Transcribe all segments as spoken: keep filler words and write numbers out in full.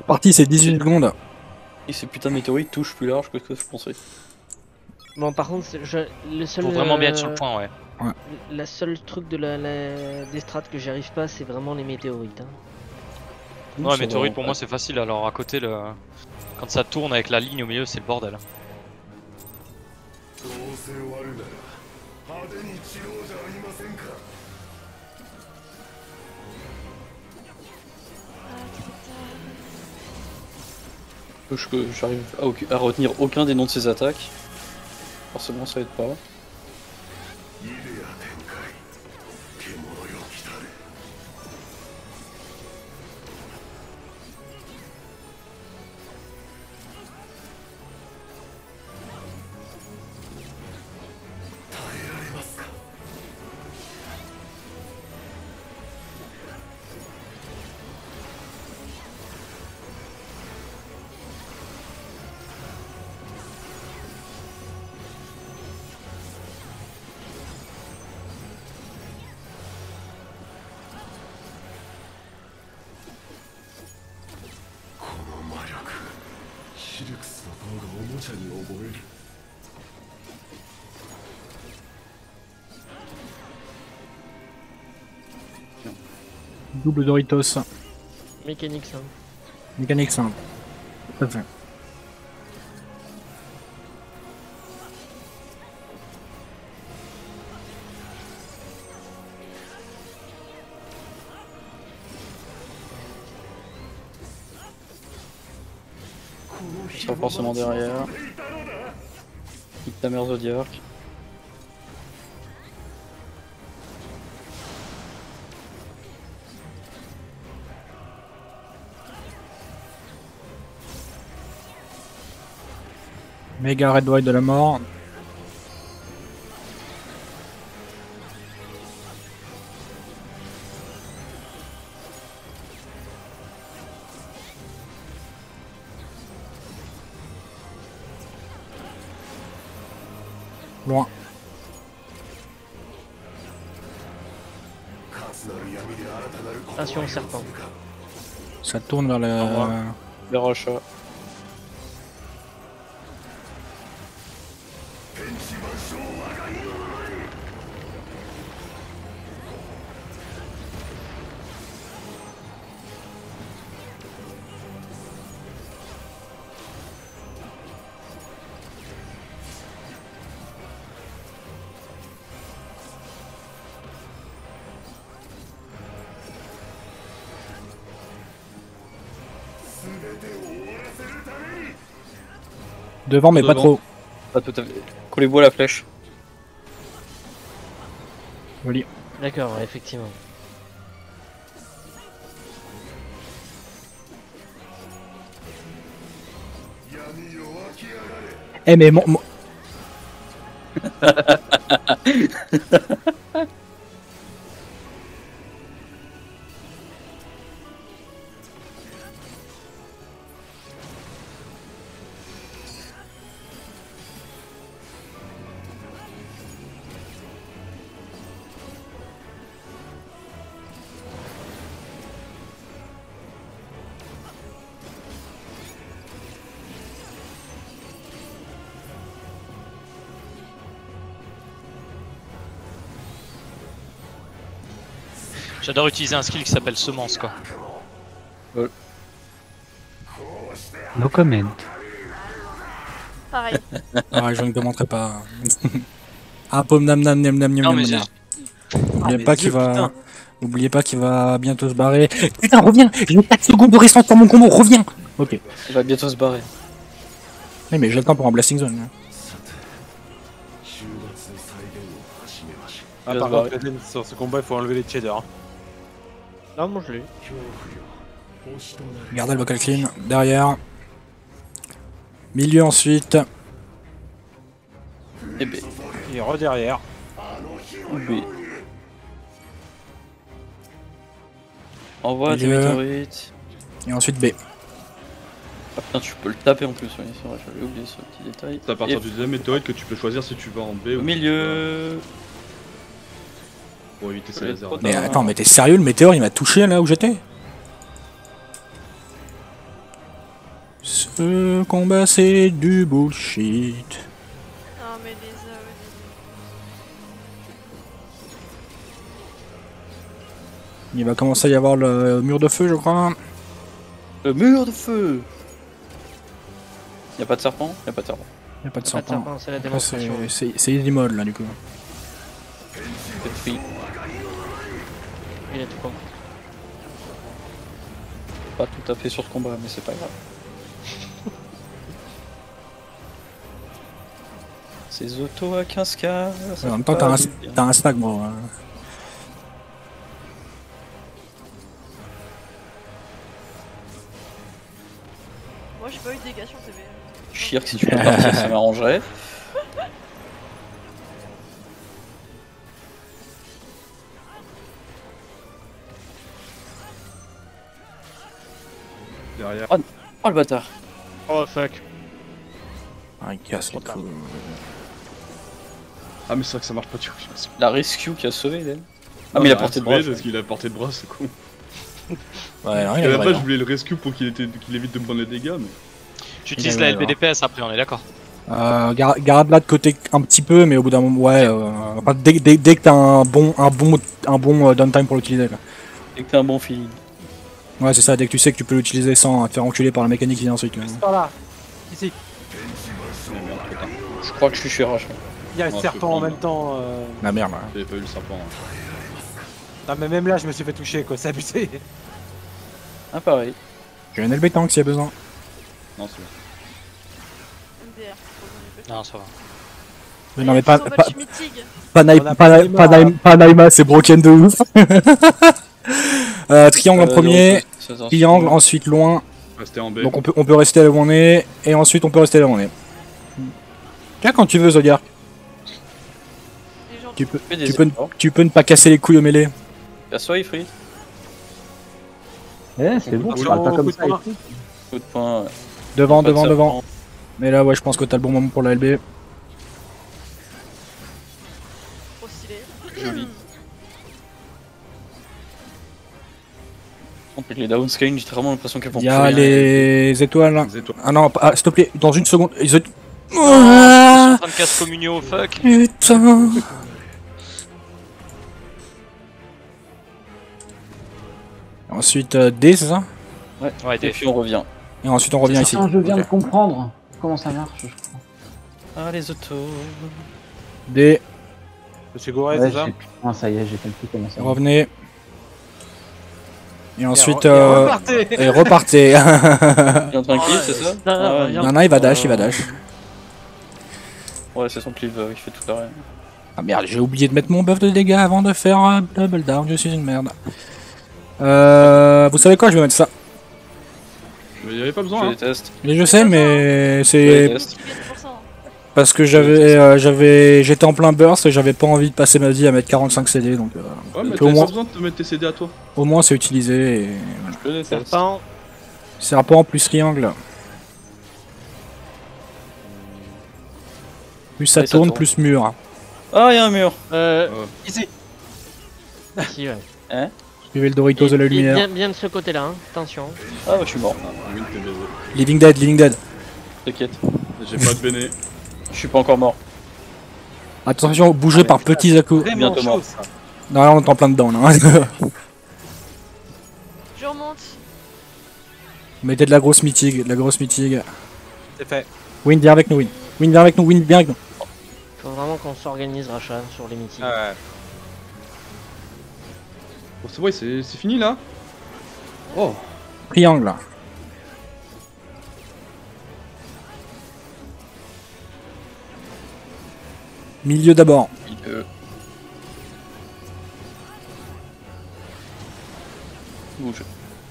Parti, c'est dix-huit secondes. Et ces putains de météorites touchent plus large que ce que je pensais. Bon, par contre, c'est- je, le seul. Faut vraiment bien être euh, sur le point, ouais. La seule truc de la, la- des strats que j'arrive pas, c'est vraiment les météorites. Hein. Ouh, Ouais, ça météorite va, pour ouais. moi c'est facile, alors à côté, le... quand ça tourne avec la ligne au milieu, c'est le bordel. Je- que J'arrive à, aucun- à retenir aucun des noms de ces attaques. Forcément, ça aide pas. Double Doritos. Mécanique, ça. Mécanique simple. Tout à fait. Je serai forcément derrière. Nique ta mère Zodiac. Méga Red White de la mort. Loin. Attention, serpent. Ça tourne vers Au le... revoir. Le rachat. Devant, mais pas Devant. trop. Pas tout à fait. Collez-vous à la flèche. Joli. D'accord, ouais, effectivement. Eh mais mon... mon- J'adore utiliser un skill qui s'appelle semence, quoi. No comment. Pareil. Ah, je ne demanderai pas. Ah, pomme nam nam nam nam nam Non, nam mais nam. j'ai- N'oubliez mais pas Dieu, qu'il va... putain. N'oubliez pas qu'il va bientôt se barrer. Putain, reviens. J'ai quatre secondes de restante pour mon combo, reviens. Ok. Il va bientôt se barrer. Oui, mais j'ai le temps pour un blasting zone. hein. Ah, Il va par se contre, barrer. Eden, sur ce combat, il faut enlever les cheddar. Non, moi je l'ai. Gardez le vocal clean. Derrière. Milieu ensuite. Et B. Et re derrière. B. Envoie tes Milieu. météorites. Et ensuite B. Ah putain, tu peux le taper en plus, oui, c'est vrai, j'avais oublié ce petit détail. C'est à partir Et du deuxième météorite que tu peux choisir si tu vas en B au ou milieu. pour éviter ces Ouais, lasers. trop Mais Non. attends, mais t'es sérieux, le météore il m'a touché là où j'étais? Ce combat c'est du bullshit. Non mais les euh, Il va commencer à y avoir le mur de feu, je crois. Le mur de feu. Y'a pas de serpent? Y'a pas de serpent. Il n'y a pas de Pas de serpent. serpent, c'est la Après, démonstration. c'est- C'est c'est easy mode là du coup. C'est free. Il a tout compris. Pas tout à fait sur ce combat, mais c'est pas grave. Ces autos à quinze K. ça En même fait temps, t'as pas un, du bien. t'as un snack, bro. hein. moi j'ai pas eu de dégâts sur T V. Chirk, si tu peux partir, ça m'arrangerait. Derrière. Oh le bâtard. Oh fuck. Ah, il casse les couilles. Ah, mais c'est vrai que ça marche pas, tu vois. La rescue qui a sauvé elle. Ah, mais il a porté de bras. Parce qu'il a porté de bras, c'est con. Ouais, non, À il a la vrai, base, je hein. voulais le rescue pour qu'il était- qu'il évite de me prendre les dégâts, mais. J'utilise Il la est L B D P S après, on est d'accord. Euh, gar- garde là de côté un petit peu, mais au bout d'un moment, ouais. Euh, enfin, dès, dès, dès que t'as un bon, un bon, un bon euh, downtime pour l'utiliser. quoi. Et que t'as un bon feeling. Ouais, c'est ça. Dès que tu sais que tu peux l'utiliser sans te faire enculer par la mécanique qui vient ensuite. quoi. Par là. Ici. Oh, merde, trop tard. Je crois que je suis chez Rach. Il y a le Oh, je serpent peux en prendre. même temps. euh. La merde. Là. J'avais pas eu le serpent. hein. Non mais même là je me suis fait toucher quoi, c'est abusé. Ah, pareil. J'ai un L B tank s'il y a besoin. Non, c'est bon. M D R. Non, ça va. Mais non, mais pas, pas, Mythique. pas, Naï- On a pas, pas Naï- Naïma, pas, Naï- hein. pas Naïma, c'est broken de ouf. euh, triangle en Euh, premier, non, c'est- c'est- triangle, ensuite loin. Restez en B. Donc on peut, on peut rester là où on est, et ensuite on peut rester là où on est. Tiens, quand tu veux, Zodiac. Les gens Tu peux, Fais des tu peux, efforts. tu peux ne pas casser les couilles au mêlée. Casse-toi, Ifrit. Eh, c'est bon, je Attention, parle pas comme coup de ça. poing. ici. Coup de poing. ouais. Devant, Pas de devant, serpent. devant. Mais là, ouais, je pense que t'as le bon moment pour la L B. trop stylés. Joli. En plus, les downscale, j'ai vraiment l'impression qu'elles vont Il y plus a rien. les étoiles. Les étoiles. Ah non, pas- ah, s'il te plaît, dans une seconde. Les étoiles. Je suis Ah, en train de casse communio, fuck. putain. Ensuite, euh, D, c'est ça? Ouais, Et des puis on revient. Et ensuite, on revient ici. Attends, je viens Ok. de comprendre comment ça marche, je crois. Ah, les autos. D, Monsieur Goré, Ouais, c'est ça j'ai- ah, ça y est, j'ai compris comment ça marche. revenez. Et ensuite, Et re- et euh, repartez. et repartez. Bien tranquille, c'est ça? Non, non, Ah ouais, reviens. Non, non, il va dash, il va dash. Ouais, c'est son cleave euh, qui fait toute la rien. Ah merde, j'ai oublié de mettre mon buff de dégâts avant de faire un double down, je suis une merde. Euh, vous savez quoi, je vais mettre ça. Mais il y avait pas Je besoin, hein. déteste. Et je sais, mais Je c'est déteste. Tu gagnes pour ça. hein. parce que j'avais, euh, j'avais, j'étais en plein burst et j'avais pas envie de passer ma vie à mettre quarante-cinq C D, donc euh, Ouais, mais au t'avais moins- pas besoin de te mettre tes C D à toi. au moins c'est utilisé. Et... Je le déteste. Serpent. Serpent plus triangle. Plus ça Et ça tourne, tourne. plus mur. Ah, y'a un mur. Euh, Ouais. Ici. ici, ouais. Suivez le Doritos de la Et- et lumière. Bien, bien de ce côté-là, hein. Attention. Ah, bah, je suis mort. Ah, oui, t'es baisé. Living Dead, Living Dead. T'inquiète. J'ai pas de béné. Je suis pas encore mort. Attention, bougez par petits à coups. Vraiment Bientôt mort. chaud, ça. Non, là on est en plein dedans là. Je remonte. Mettez de la grosse mythique, de la grosse mythique. C'est fait. Win, viens avec nous, Win. Win, viens avec nous, Win, viens avec nous. Faut vraiment qu'on s'organise, Rachat, sur les meetings. Ouais. Bon, c'est vrai, c'est c'est fini là. Oh, Triangle là. Milieu d'abord. Euh... Bouge.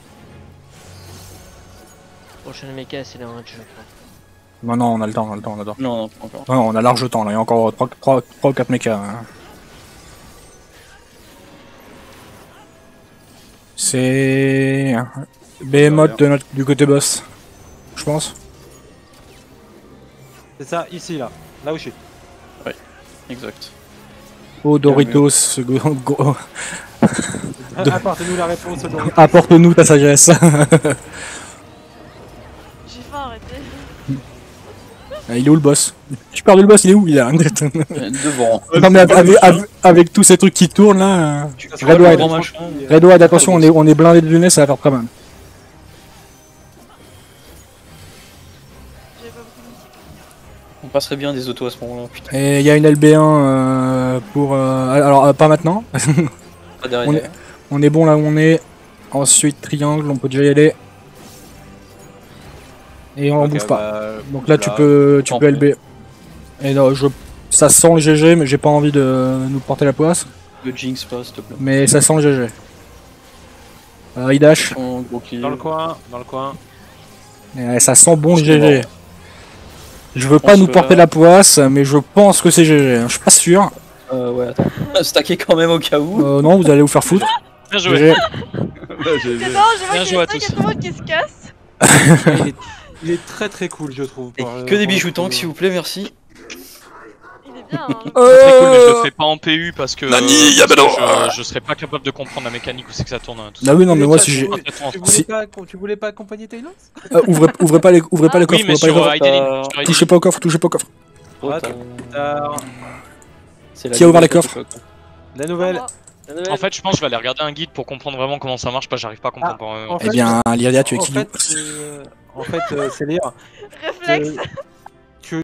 Prochaine méca, c'est les range, je crois. Non, non, on a le temps, on a le temps, on a le temps. Non, non, pas encore. Non, on a large temps là, il y a encore trois ou quatre mechas. hein. C'est. Behemoth de notre... du côté boss. Je pense. C'est ça, ici là. Là où je suis. Exact. Oh Doritos, go- go- De- Apportez-nous la réponse. Doritos. apporte-nous ta sagesse. J'ai faim, arrêtez. Il est où le boss? Je perds le boss, il est où? Il est là. Devant. Non mais avec, avec, avec tous ces trucs qui tournent là. euh, Tu Red vois le White. grand machin. Red White, attention, on est, on est blindé de lunettes, ça va faire très mal. J'avais pas beaucoup de musique. On passerait bien des autos à ce moment-là, putain. Et il y a une L B un euh, pour... euh, alors, euh, pas maintenant. Pas derrière. On est, on est bon là où on est. Ensuite, triangle, on peut déjà y aller. Et on Ok, bouge pas. bah, Donc là, tu là, peux, tu en peux L B. Et non, je, ça sent le G G, mais j'ai pas envie de nous porter la poisse. Le Jinx pas, s'il te plaît. Mais ça sent le G G. Euh, il dash. Ton gros kill. Dans le coin, dans le coin. Et, ouais, ça sent bon le C'est G G. bon. Je veux pas pense nous que porter là- la poisse, mais je pense que c'est G G. Je suis pas sûr. Euh, ouais, attends. Stacker quand même au cas où. Euh, non, vous allez vous faire foutre. Bien joué. G G. Ouais, j'ai- C'est non, je vois Bien qu'il y joué a à cinq tous. tout le monde qui se casse. il, est, il est très très cool, je trouve. Et pour, euh, que des pour bijoux le tanks, coup. s'il vous plaît, merci. Il est bien. Hein. C'est très cool, mais je Euh, le fais pas en P U parce que, Nani, parce que Yabano. je, je serais pas capable de comprendre la mécanique où c'est que ça tourne. hein, tout Ah oui, non, mais moi, Tu si j'ai. voulais- ça. Tu voulais, Si- pas, tu voulais pas accompagner Taylor? Euh, ouvrez, ouvrez pas les, ouvrez pas les coffres, Oui, mais ouvrez pas les sur coffres. euh, Hydaelyn, Euh, sur Hydaelyn. Touchez pas au coffre, touchez pas au coffre. Oh, Ah, t'as- t'as- c'est la Qui a ouvert les nouvelle coffres? quoi. La nouvelle. Moi, En fait, je pense que je vais aller regarder un guide pour comprendre vraiment comment ça marche, parce que j'arrive pas à comprendre. Ah, euh, en Eh fait, bien, Lyria, tu es en qui fait, euh, en fait, euh, c'est lire. Réflexe. Euh,